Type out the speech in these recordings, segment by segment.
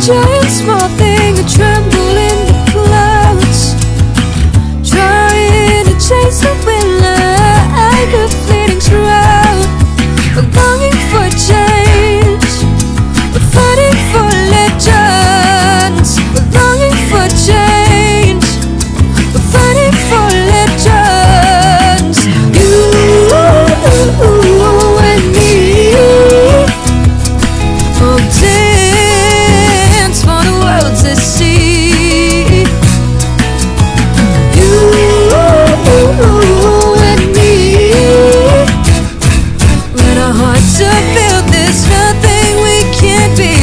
giant small thing, a tremble in the clouds, trying to chase the wind like a fleeting shroud. We're longing for change, we're fighting for legends. We're longing for change, we're fighting for legends. You and me, oh, dance for the world to see. You and me, when our hearts are filled, there's nothing we can't be.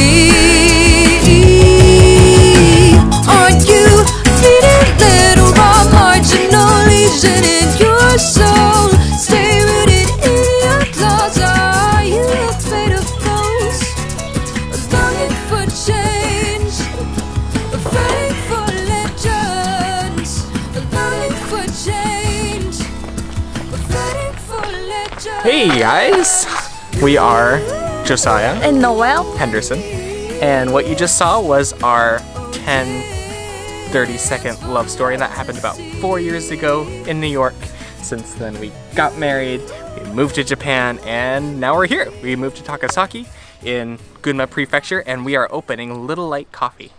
Aren't you feeling little raw marginal lesion in your soul? Stay rooted in your claws. Are you afraid of ghosts? Longing for change, we're fighting for legends. Longing for change, we're fighting for legends. Hey guys! We are Josiah And Noel. Henderson, and what you just saw was our 30-second love story, and that happened about 4 years ago in New York. Since then we got married, we moved to Japan, and now we're here. We moved to Takasaki in Gunma Prefecture, and we are opening Little Light Coffee.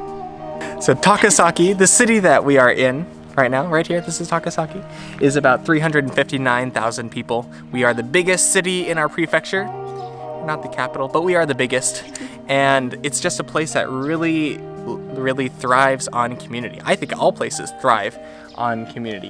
So Takasaki, the city that we are in right now, right here, this is Takasaki, is about 359,000 people. We are the biggest city in our prefecture. Not the capital, but we are the biggest. And it's just a place that really thrives on community. I think all places thrive on community.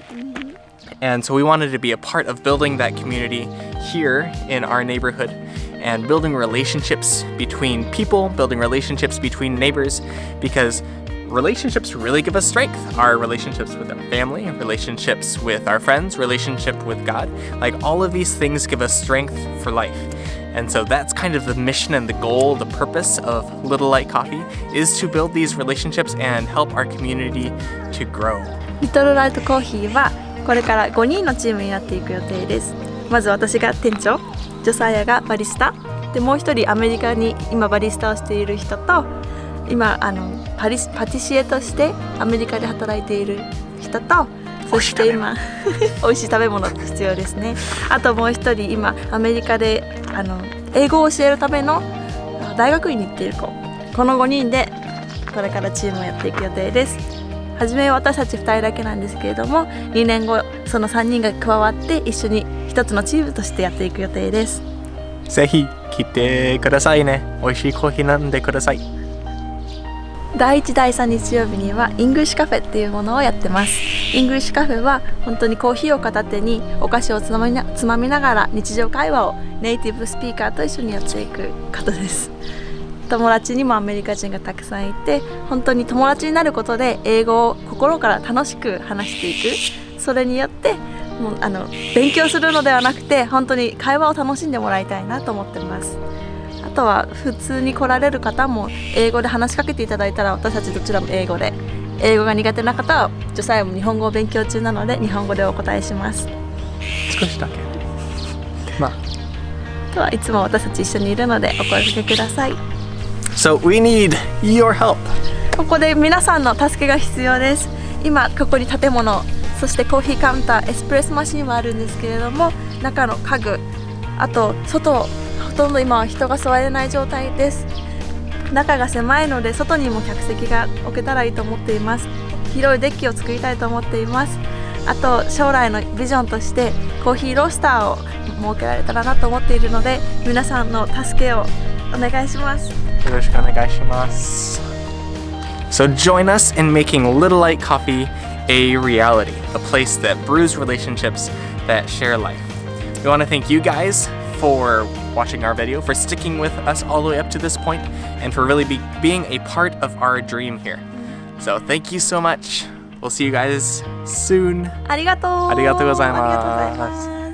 And so we wanted to be a part of building that community here in our neighborhood and building relationships between people, building relationships between neighbors, because relationships really give us strength. Our relationships with our family, relationships with our friends, relationship with God, like all of these things give us strength for life. And so that's kind of the mission and the goal, the purpose of Little Light Coffee, is to build these relationships and help our community to grow. リトルライトコーヒーはこれから5人のチームになっていく予定です。まず私が店長、ジョサヤがバリスタで、もう一人アメリカに今バリスタをしている人と、今パティシエとしてアメリカで働いている人と、そして今美味しい食べ物が必要ですね。あともう一人今アメリカで英語を教えるための大学院に行っている子、この5人でこれからチームをやっていく予定です。はじめは私たち2人だけなんですけれども、2年後その3人が加わって一緒に一つのチームとしてやっていく予定です。 ぜひ来てくださいね。美味しいコーヒー飲んでください。 第1、第3日曜日にはイングリッシュカフェっていうものをやってます。イングリッシュカフェは本当にコーヒーを片手にお菓子をつまみながら日常会話をネイティブスピーカーと一緒にやっていく方です。友達にもアメリカ人がたくさんいて、本当に友達になることで英語を心から楽しく話していく。それによってもう勉強するのではなくて、本当に会話を楽しんでもらいたいなと思ってます。あとは普通に来られる方も英語で話しかけていただいたら、私たちどちらも英語で、英語が苦手な方はジョサヤも日本語を勉強中なので日本語でお答えします。 少しだけ。まあ。 あとはいつも私たち一緒にいるのでお声掛けください。 So we need your help. ここで皆さんの助けが必要です。今ここに建物、そしてコーヒーカウンター、エスプレッソマシンはあるんですけれども、中の家具、あと外、ほとんど今は人が座れない状態です。中が狭いので外にも客席が置けたらいいと思っています。広いデッキを作りたいと思っています。あと将来のビジョンとしてコーヒーロースターを設けられたらなと思っているので、皆さんの助けをお願いします。 よろしくお願いします。So join us in making Little Light Coffee a reality, a place that brews relationships that share life. We want to thank you guys for watching our video, for sticking with us all the way up to this point, and for really being a part of our dream here. So thank you so much. We'll see you guys soon. ありがとう。 ありがとうございます。 ありがとうございます。